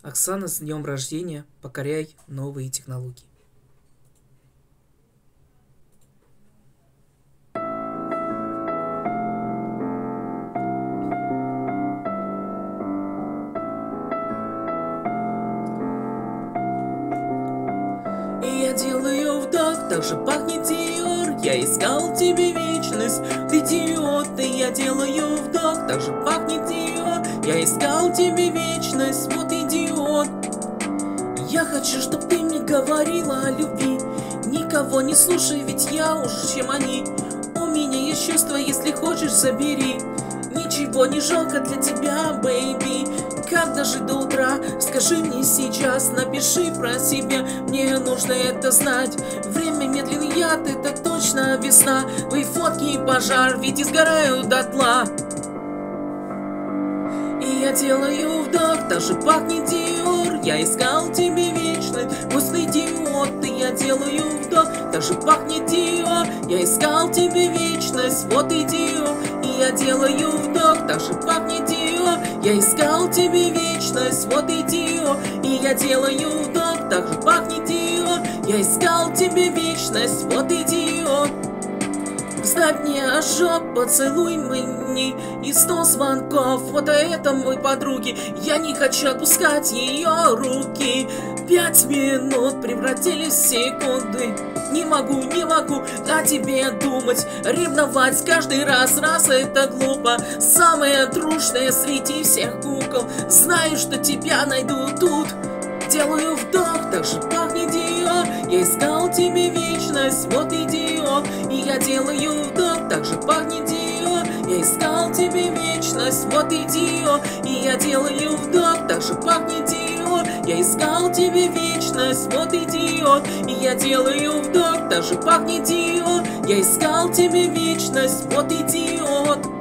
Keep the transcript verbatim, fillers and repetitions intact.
Оксана, с днем рождения, покоряй новые технологии. Я делаю вдох, так же пахнет Диор. Я искал тебе вечность, ты идиот. И я делаю вдох, так же пахнет Диор. Я искал тебе вечность, вот идиот. Я хочу, чтоб ты мне говорила о любви. Никого не слушай, ведь я уже чем они. У меня есть чувства, если хочешь, забери. Ничего не жалко для тебя, бэйби. Как дожить до утра? Скажи мне сейчас, напиши про себя. Мне нужно это знать. Время медленный яд, это точно весна. Твои фотки и пожар, ведь и сгорают дотла. И я делаю вдох, даже пахнет Диор. Я искал тебе вечность, пусть идиот. И я делаю вдох, даже пахнет Диор. Я искал тебе вечность, вот идиот. И я делаю вдох, даже пахнет Диор. Я искал тебе вечность, вот идиот. И я делаю вдох, так же пахнет Диор. Я искал тебе вечность, вот идиот. Ставь мне ожог, поцелуй мне и сто звонков. Вот это мой подруги, я не хочу отпускать ее руки. Пять минут превратились в секунды. Не могу, не могу о тебе думать. Ревновать каждый раз, раз это глупо. Самая трушная среди всех кукол. Знаю, что тебя найду тут. Делаю вдох, так же пахнет Диор. Я искал тебе вечность, вот идиот. И я делаю вдох, так же пахнет Диор. Я искал тебе вечность, вот идиот. И я делаю вдох, так же пахнет Диор. Я искал тебе вечность, вот идиот. И я делаю вдох, так же пахнет Диор. Я искал тебе вечность, вот идиот.